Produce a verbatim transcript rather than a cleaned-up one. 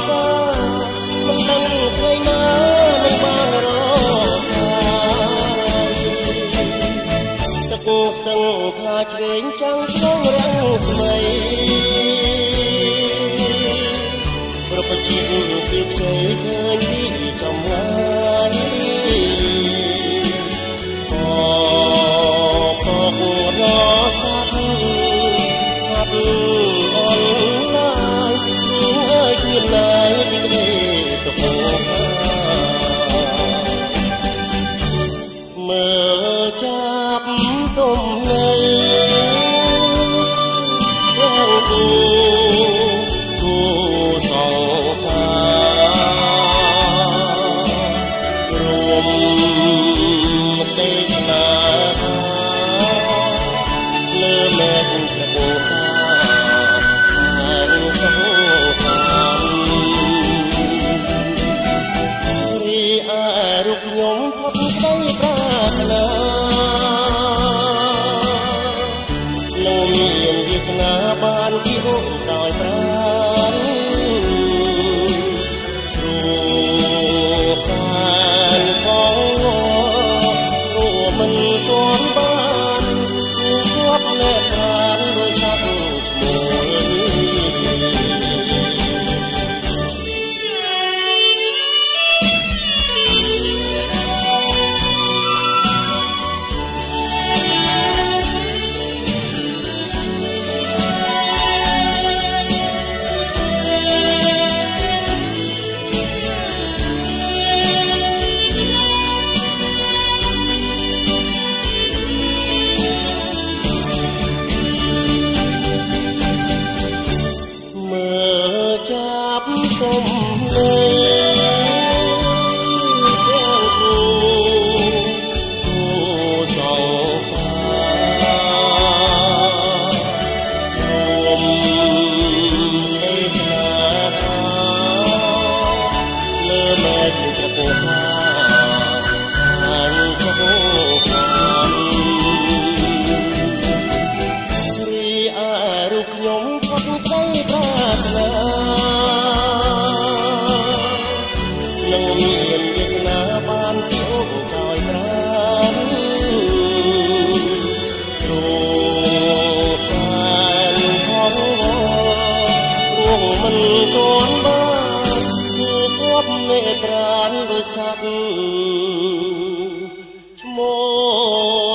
សាមិនដឹងថ្ងៃណានឹងបានរសាទឹកស្ទឹងថាឆ្វេងចាំងឆ្លងរាំងស្មីប្រពជីវពីខ្ចីឃើញពីចំងាយអូពករសាប់ហាប់អនឡាញអើយគ្មានណាយទីក្ដីទៅពោមើលចាប់ទុំនៅយ៉ាងគូគូសងសារួមទេសនាលើមេឃក្រពូសាសានសងសានរីអារូបខ្ញុំផុតក្ដីប្រាថ្នាលោកមានវាសនាបានពីអូនដោយប្រាណគ្រូសានផងរួមមិនទាន់បានគូគប់លែប្រានដោយសាប់ឈ្មោះទុំនៅទាំងគូគូសងសារួមទេសនាលើមេឃក្រពូសាសានសងសានរីអារូបខ្ញុំផុតក្ដីប្រាថ្នាមានវាសនាបានពីអូនដោយប្រាណគ្រូសានផងរួងមិនទាន់បានគូគប់មេប្រានដោយសាប់ឈ្មោះ